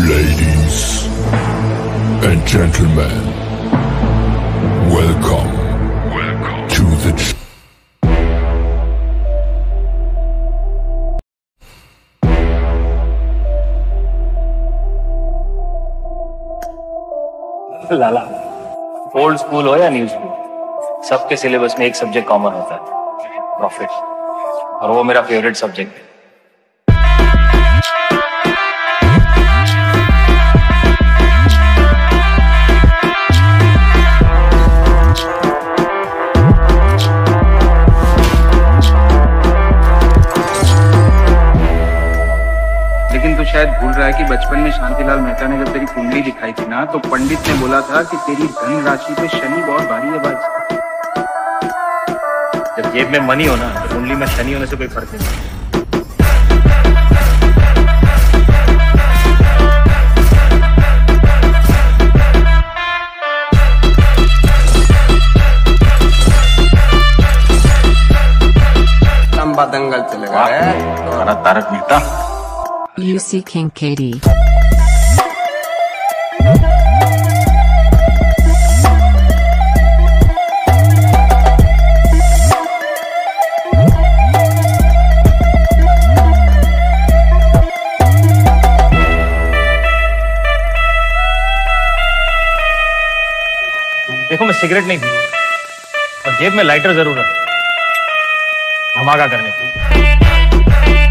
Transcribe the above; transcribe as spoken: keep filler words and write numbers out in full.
Ladies and gentlemen, welcome, welcome to the ch- Lala, old school हो या new school, सबके syllabus में एक सब्जेक्ट कॉमन होता है, प्रॉफिट। और वो मेरा फेवरेट सब्जेक्ट है। लेकिन तू शायद भूल रहा है कि बचपन में शांतिलाल मेहता ने जब तेरी कुंडली दिखाई थी ना, तो पंडित ने बोला था कि तेरी धन राशि पे शनि बहुत भारी है भाई। जब जेब में मनी हो ना, तो कुंडली में शनि होने से कोई फर्क नहीं। लंबा दंगल चलेगा हमारा Tarak Mehta. U C King Katie. देखो, मैं सिगरेट नहीं पीता और जेब में लाइटर जरूर रखता, धमाका करने को।